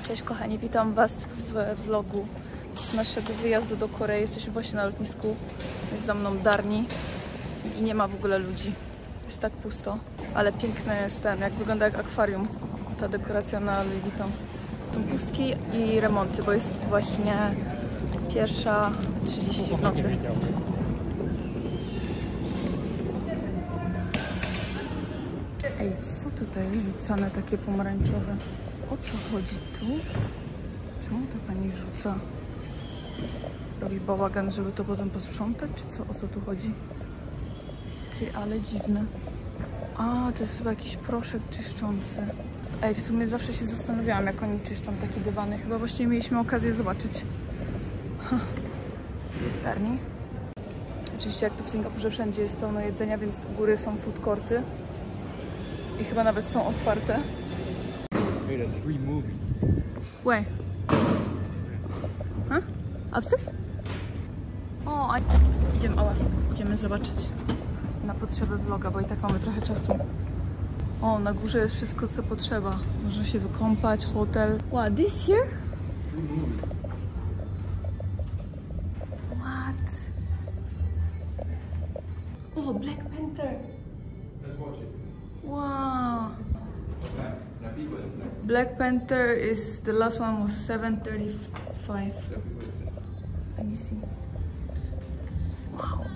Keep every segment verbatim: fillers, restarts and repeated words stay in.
Cześć kochani, witam Was w vlogu z naszego wyjazdu do Korei. Jesteśmy właśnie na lotnisku, jest za mną Darni i nie ma w ogóle ludzi. Jest tak pusto, ale piękny jest ten, jak wygląda jak akwarium, ta dekoracja na Louis Vuitton. Są pustki i remonty, bo jest właśnie pierwsza trzydzieści w nocy. Ej, co tutaj jest rzucane takie pomarańczowe? O co chodzi tu? Czemu ta pani rzuca? Robi bałagan, żeby to potem posprzątać, czy co? O co tu chodzi? Ty, ale dziwne. A, to jest chyba jakiś proszek czyszczący. Ej, w sumie zawsze się zastanawiałam, jak oni czyszczą takie dywany. Chyba właśnie mieliśmy okazję zobaczyć. Huh. Jest Darni. Oczywiście jak to w Singapurze wszędzie jest pełno jedzenia, więc u góry są food courty. I chyba nawet są otwarte. Hey, that's free movie. Where? Huh? Upstairs? O, a... idziemy, oła, idziemy zobaczyć na potrzeby vloga, bo i tak mamy trochę czasu. O, na górze jest wszystko, co potrzeba. Można się wykąpać, hotel. Wow, this here? What? O, Black Panther. Wow. Black Panther is the last one was seven thirty-five. Let me see. Wow.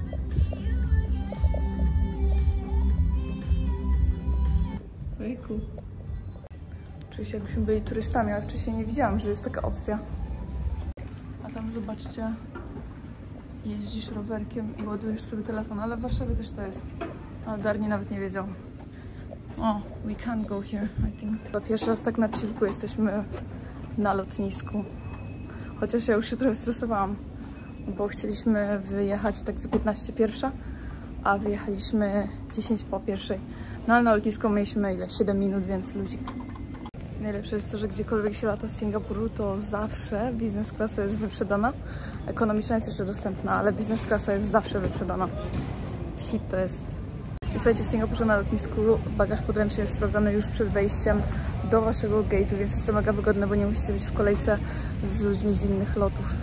Very cool. Czuję się, jakbyśmy byli turystami, ale wcześniej nie widziałam, że jest taka opcja. A tam zobaczcie, jeździsz rowerkiem i ładujesz sobie telefon, ale w Warszawie też to jest. Ale Darni nawet nie wiedział. O, we can't go here, I think. Chyba pierwszy raz tak na chillku jesteśmy na lotnisku. Chociaż ja już się trochę stresowałam, bo chcieliśmy wyjechać tak za piętnaście pierwsza, a wyjechaliśmy dziesięć po pierwszej. No ale na lotnisku mieliśmy ile? siedem minut, więc luzik. Najlepsze jest to, że gdziekolwiek się lata z Singapuru, to zawsze biznes klasa jest wyprzedana. Ekonomiczna jest jeszcze dostępna, ale biznes klasa jest zawsze wyprzedana. Hit to jest. I słuchajcie, w Singapurze na lotnisku bagaż podręczny jest sprawdzany już przed wejściem do waszego gate'u, więc jest to mega wygodne, bo nie musicie być w kolejce z ludźmi z innych lotów.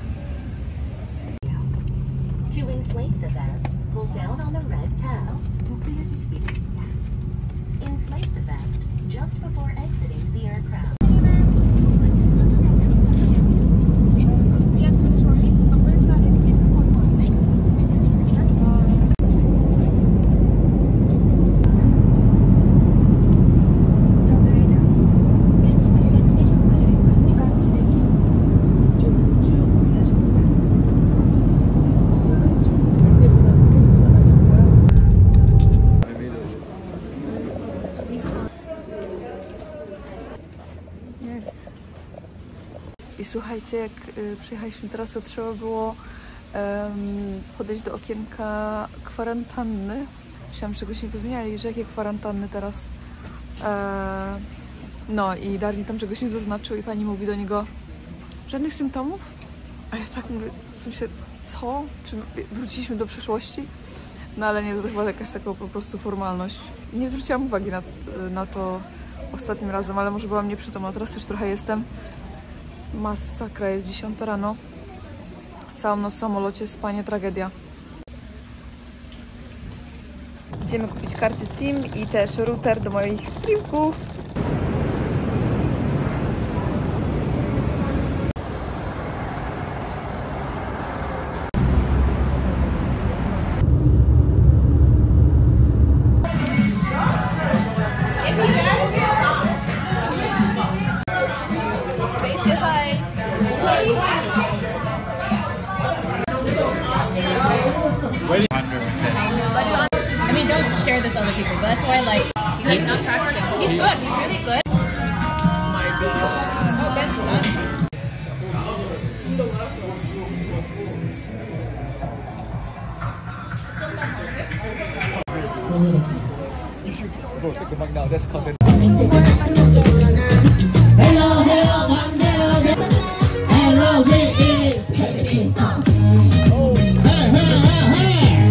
I słuchajcie, jak y, przyjechaliśmy teraz, to trzeba było um, podejść do okienka kwarantanny. Myślałam, że czegoś nie pozmieniali, że jakie kwarantanny teraz. E, no i Darni tam czegoś nie zaznaczył i pani mówi do niego, żadnych symptomów? A ja tak mówię, w sensie, co? Czy wróciliśmy do przeszłości? No ale nie, to chyba jakaś taka po prostu formalność. Nie zwróciłam uwagi na, na to ostatnim razem, ale może byłam nieprzytomna. Teraz też trochę jestem. Masakra, jest dziesiąta rano. Całą noc w samolocie, spanie, tragedia. Idziemy kupić karty SIM i też router do moich streamków. I mean, don't share this with other people, but that's why, like, he's like not practicing. He's good, he's really good. Oh my god. Oh, Ben's good. You should go take a mic now, that's content. Hello, hello, hello, hello, baby. Oh, hey, hey, hey, hey.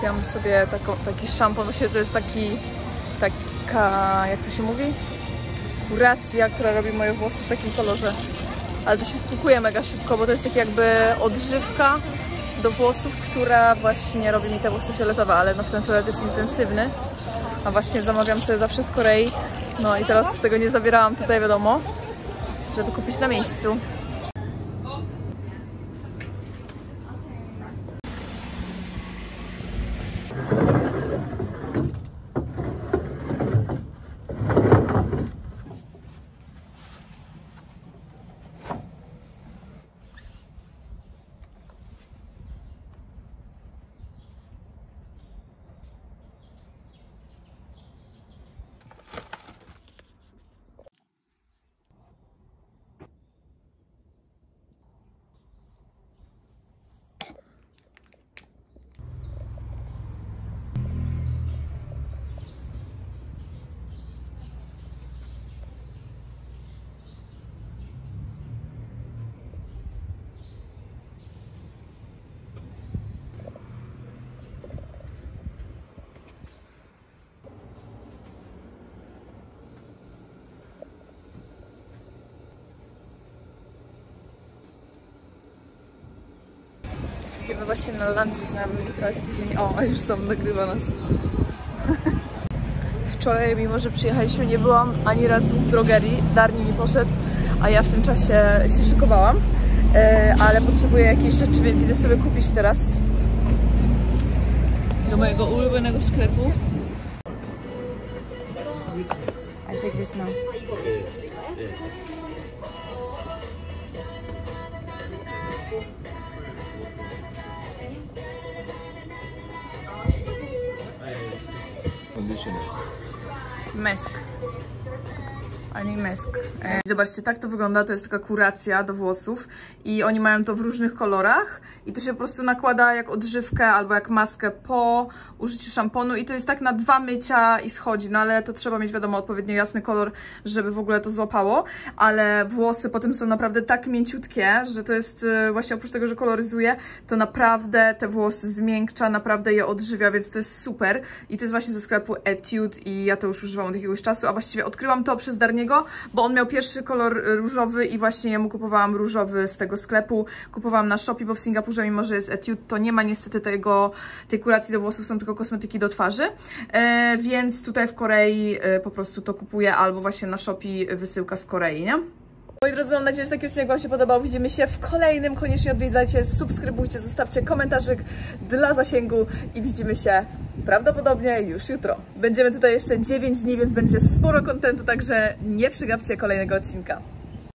kupiłam sobie taką, taki szampon, właśnie to jest taki, taka, jak to się mówi? Kuracja, która robi moje włosy w takim kolorze. Ale to się spłukuje mega szybko, bo to jest taki jakby odżywka do włosów, która właśnie robi mi te włosy fioletowe, ale no ten fiolet jest intensywny. A właśnie zamawiam sobie zawsze z Korei. No i teraz tego nie zabierałam tutaj, wiadomo, żeby kupić na miejscu. Idziemy właśnie na lunch z nami, trochę spóźnieni. O, już sam nagrywa nas. Wczoraj, mimo że przyjechaliśmy, nie byłam ani razu w drogerii. Darni mi poszedł, a ja w tym czasie się szykowałam. E, ale potrzebuję jakiejś rzeczy, więc idę sobie kupić teraz do mojego ulubionego sklepu. I take this now. Mesk. Ani mesk. E, zobaczcie, tak to wygląda, to jest taka kuracja do włosów i oni mają to w różnych kolorach i to się po prostu nakłada jak odżywkę albo jak maskę po użyciu szamponu i to jest tak na dwa mycia i schodzi, no ale to trzeba mieć, wiadomo, odpowiednio jasny kolor, żeby w ogóle to złapało, ale włosy potem są naprawdę tak mięciutkie, że to jest właśnie, oprócz tego, że koloryzuje, to naprawdę te włosy zmiękcza, naprawdę je odżywia, więc to jest super i to jest właśnie ze sklepu Etude i ja to już używam od jakiegoś czasu, a właściwie odkryłam to przez Darniego, bo on miał pierwszy kolor różowy i właśnie jemu kupowałam różowy z tego sklepu, kupowałam na Shopee, bo w Singapurze, mimo że jest Etude, to nie ma niestety tego, tej kuracji do włosów, są tylko kosmetyki do twarzy, e, więc tutaj w Korei e, po prostu to kupuję, albo właśnie na Shopee wysyłka z Korei, nie? Moi drodzy, mam nadzieję, że taki odcinek Wam się podobał. Widzimy się w kolejnym. Koniecznie odwiedzajcie, subskrybujcie, zostawcie komentarzyk dla zasięgu i widzimy się prawdopodobnie już jutro. Będziemy tutaj jeszcze dziewięć dni, więc będzie sporo kontentu, także nie przegapcie kolejnego odcinka.